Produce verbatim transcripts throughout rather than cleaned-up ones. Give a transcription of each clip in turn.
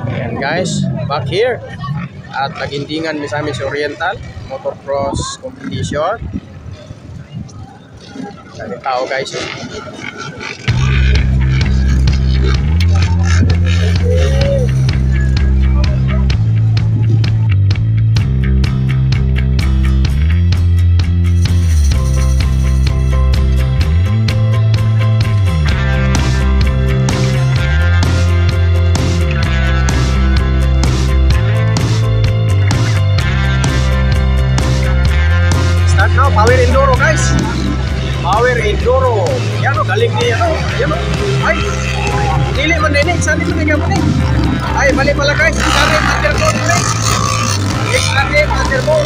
Ayan guys, back here. At nagindingan mi sa amin sa Oriental Motocross Competition. Dami tao guys. Eh. Power Enduro guys. Power Enduro. Yan o, galing niya o. Yan o. Ay, dili man din eh. Saan ito niya mo eh. Ay, mali pala guys. Extreme Underboard guys. Extreme Underboard.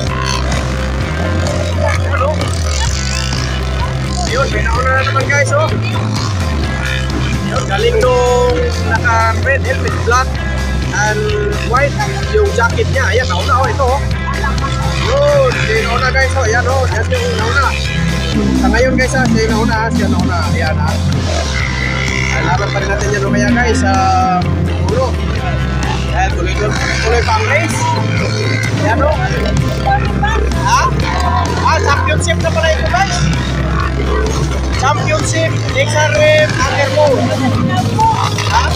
Yan o. Yun, may nauna na naman guys o. Yun, galing nung naka red helmet, black and white yung jacket niya. Ayan, nauna o. Ito o. Yun, siya yung nauna guys, oh, yan oh, yan yung nauna. Sa ngayon guys, ah, siya yung nauna, siya yung nauna, ayan ha. Laban pa rin natin yan kaya guys, sa uh, ulo. Ayan, tuloy, tuloy, tuloy pa ang race. Ayan oh. Ha? Ah, championship na pala ito guys. Championship, X R M Underboard. Ha?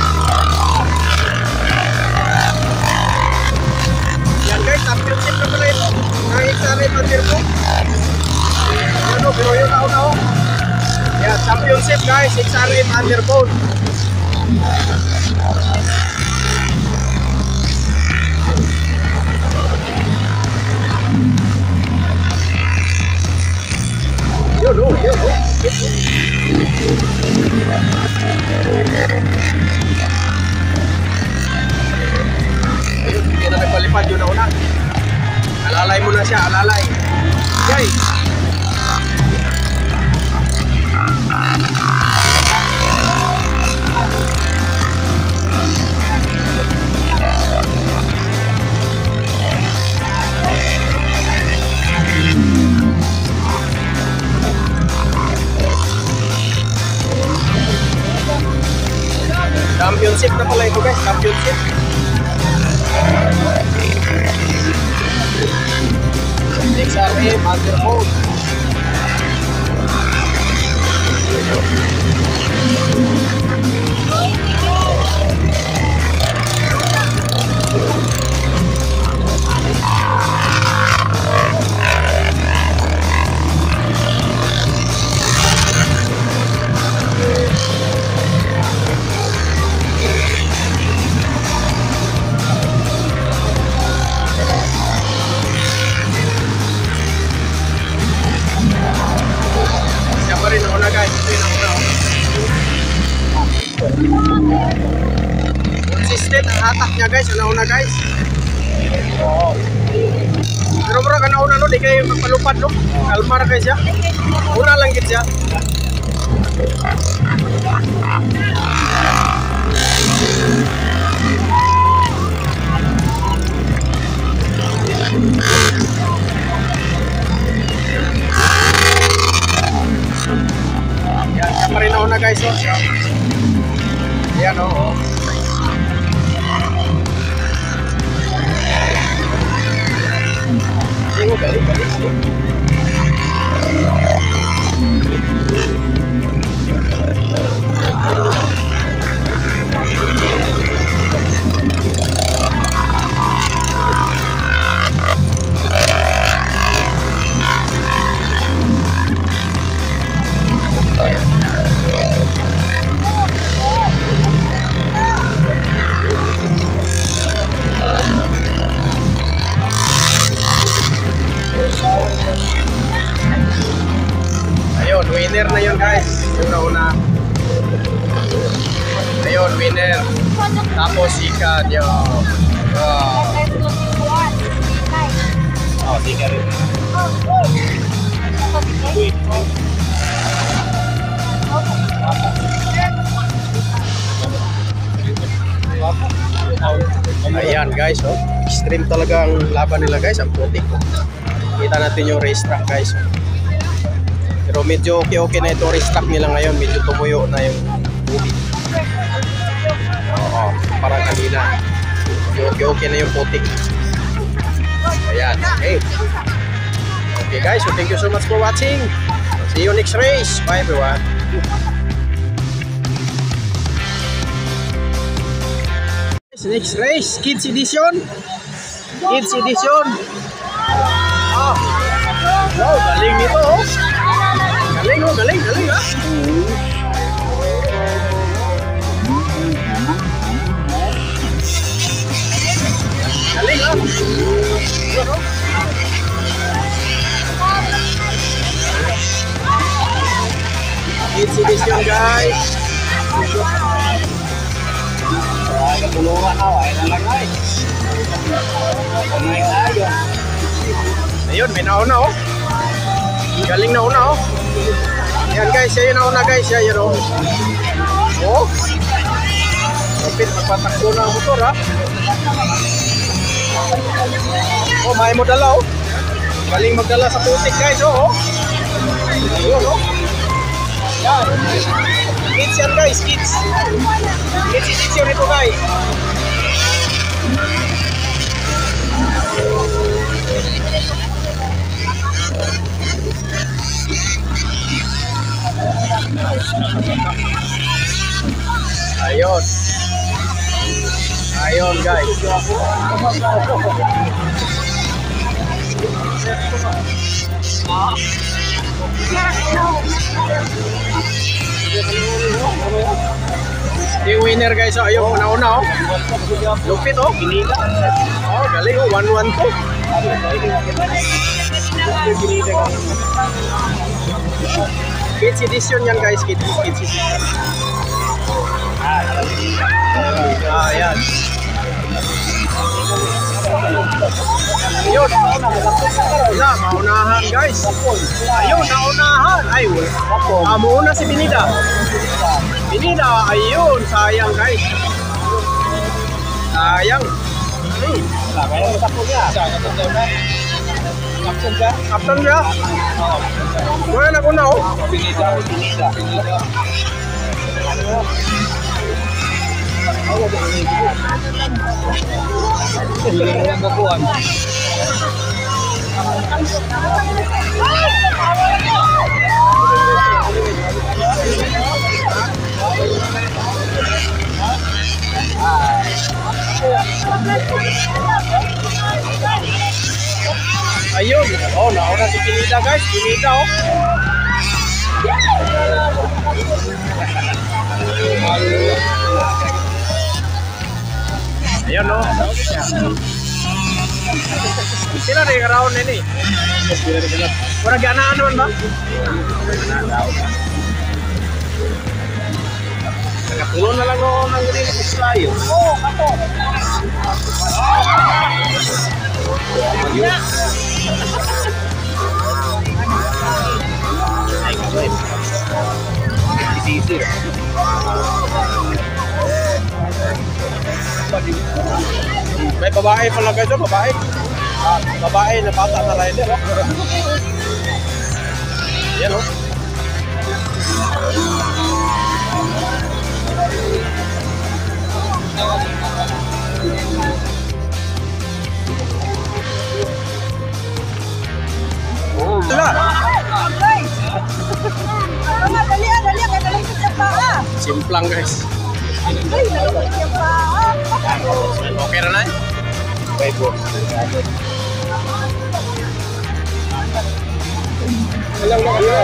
Yan guys, championship na pala ito. Ang X R M Underboard. Ano, pero yun ako na ako. Yan, championship guys, X R M Underboard. Yun o, yun o. Ayun, hindi na nagpalipad yun ako na. Alalay mo na siya, alalay. Okay. Championship na pala ito guys, championship. X R M Underboard. Consistent ang hatak niya guys, una-una guys. Oo. Pero bro, kana-una no, di kayo magpalupad no. Kalmar guys ya. Una lang gid siya. Yan, siya pa rin na guys oh. Yan oh. Tingnan balik balik. Ayun, winner na yun guys. Una-una. Ayun, winner. Tapos ikan yun. Oh, oh tika rin. Ayan guys, oh. Extreme talaga ang laban nila guys, ang putik. Kita natin yung race track guys. Pero medyo okay-okay na ito race track nila ngayon, medyo tumuyo na yung tubig. Oo, parang kanina. okay, okay na yung putik. Ayan, okay. Okay guys, so thank you so much for watching. See you next race. Bye everyone. Next race, Kids Edition. Kids Edition. Ah. Wow, galing nito oh. Galing oh, galing, galing ah. Galing ah. Kids Edition guys. Tulungan ako, ay nalagay. Ay tayo. Ayun, may nauna oh. Galing nauna oh. Yan guys, yan nauna guys, yan oh. Oh. Kapit, magpatakbo na ang motor ha. Oh, may mo dala oh. Galing magdala sa putik guys oh. Ayun oh. Yan. Kids yan guys, kids. Kids edition ito guys. Ayun. Ayun guys. Yung winner guys, oh, ayun, una-una oh. Lupit oh. Oh, galing oh, one one to. Kids edition yan guys, kids, kids edition. Ah, yan. Ayun. Wala, maunahan guys. Ayun, naunahan. Ay, ah, mauna si Binida. Binida, ayun, sayang guys. Sayang. Hmm. Kapsan ka? Kaptan siya? Wala na ko na oh. Pinida, pinida, pinida. Hindi mo lang kakuhan. Ayun, oh, nauna si Pinida guys, Pinida oh. Ayun oh. Sila rin karaon na ini. Wala ganaan naman ba? Nakatulong na lang ako ng ganito sa slayo. Oo, ako. Ay, kawin. Easy, easy. May babae pala kayo, babae. Ah, babae na bata na rider. Yan oh. Simplang guys. Okay na na? Okay po. Alam mo kayo.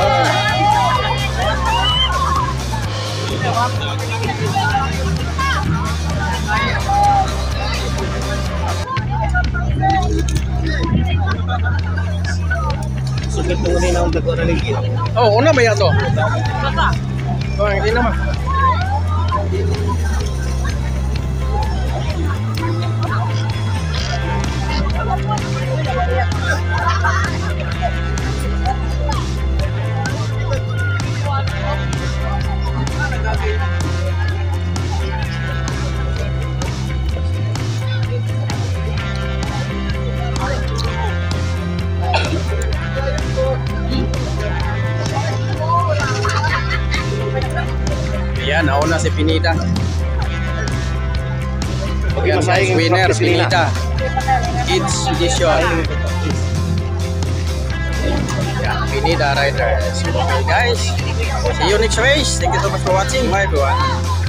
Sulit mo rin ang dagwa na ligid. Oh, una ba yan to? Oh, hindi naman. Ayan, nauna si Pinida. Ayan, Yes, winner, Pinida. Kids edition. Yeah, Pinida Riders. Okay guys, see you next race. Thank you so much for watching. Bye everyone.